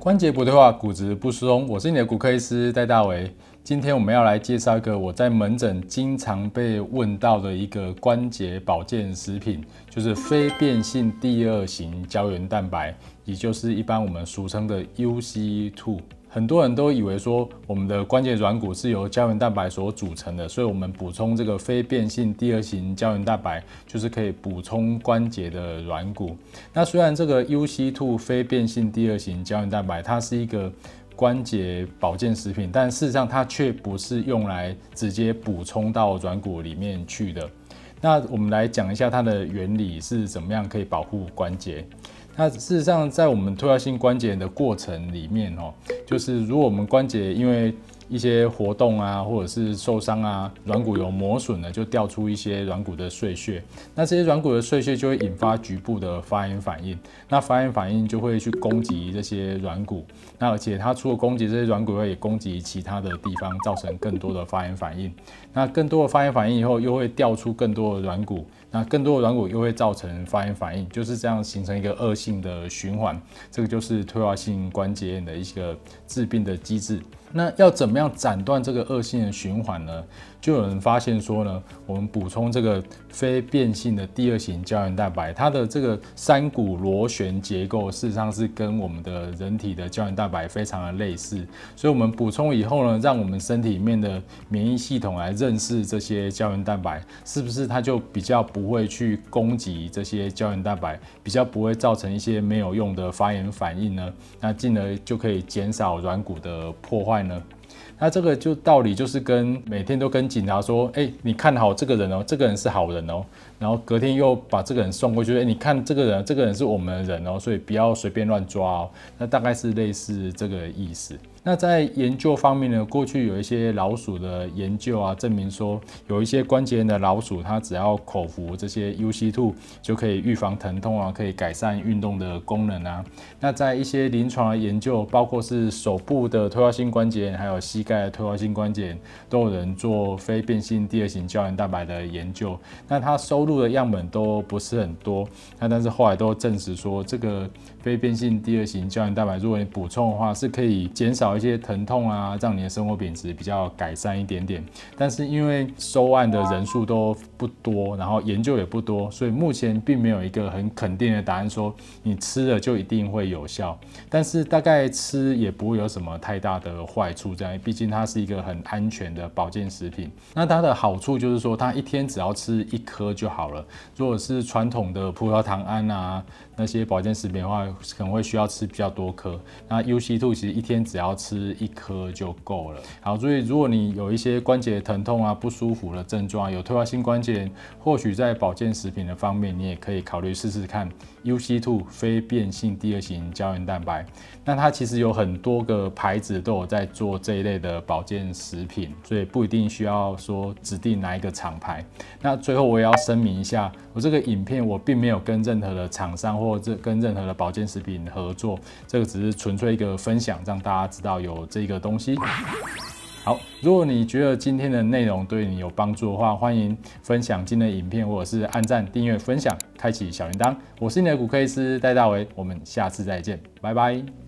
关节不退化，骨质不疏松。我是你的骨科医师戴大为。今天我们要来介绍一个我在门诊经常被问到的一个关节保健食品，就是非变性第二型胶原蛋白，也就是一般我们俗称的 UC2。很多人都以为说我们的关节软骨是由胶原蛋白所组成的，所以我们补充这个非变性第二型胶原蛋白，就是可以补充关节的软骨。那虽然这个 UC2 非变性第二型胶原蛋白，它是一个关节保健食品，但事实上它却不是用来直接补充到软骨里面去的。那我们来讲一下它的原理是怎么样可以保护关节。那事实上，在我们退化性关节炎的过程里面，就是如果我们关节因为一些活动啊，或者是受伤啊，软骨有磨损了，就掉出一些软骨的碎屑。那这些软骨的碎屑就会引发局部的发炎反应。那发炎反应就会去攻击这些软骨。那而且它除了攻击这些软骨，也攻击其他的地方，造成更多的发炎反应。那更多的发炎反应以后，又会掉出更多的软骨。那更多的软骨又会造成发炎反应，就是这样形成一个恶性的循环。这个就是退化性关节炎的一个致病的机制。那要怎么样斩断这个恶性的循环呢？就有人发现说呢，我们补充这个非变性的第二型胶原蛋白，它的这个三股螺旋结构事实上是跟我们的人体的胶原蛋白非常的类似，所以我们补充以后呢，让我们身体里面的免疫系统来认识这些胶原蛋白，是不是它就比较不会去攻击这些胶原蛋白，比较不会造成一些没有用的发炎反应呢？那进而就可以减少软骨的破坏呢？那这个道理就是跟每天都跟警察说，你看好这个人哦，这个人是好人哦，然后隔天又把这个人送过去，你看这个人是我们的人哦，所以不要随便乱抓哦。那大概是类似这个意思。那在研究方面呢，过去有一些老鼠的研究啊，证明说有一些关节炎的老鼠，它只要口服这些 UC2 就可以预防疼痛啊，可以改善运动的功能啊。那在一些临床的研究，包括是手部的退化性关节炎，还有膝盖的退化性关节炎，都有人做非变性第二型胶原蛋白的研究。那它收录的样本都不是很多，但是后来都证实说，这个非变性第二型胶原蛋白，如果你补充的话，是可以减少一些疼痛啊，让你的生活品质比较改善一点点。但是因为收案的人数都不多，然后研究也不多，所以目前并没有一个很肯定的答案说你吃了就一定会有效。但是大概吃也不会有什么太大的坏处，这样，毕竟它是一个很安全的保健食品。那它的好处就是说，它一天只要吃1颗就好了。如果是传统的葡萄糖胺啊那些保健食品的话，可能会需要吃比较多颗。那 UC2 其实一天只要吃1颗就够了。好，所以如果你有一些关节疼痛啊、不舒服的症状，有退化性关节炎，或许在保健食品的方面，你也可以考虑试试看 UC2 非变性第二型胶原蛋白。那它其实有很多个牌子都有在做这一类的保健食品，所以不一定需要说指定哪一个厂牌。那最后我也要声明一下，我这个影片我并没有跟任何的厂商或者跟任何的保健食品合作，这个只是纯粹一个分享，让大家知道有这个东西。好，如果你觉得今天的内容对你有帮助的话，欢迎分享今天的影片，或者是按赞、订阅、分享、开启小铃铛。我是你的骨科医师戴大为，我们下次再见，拜拜。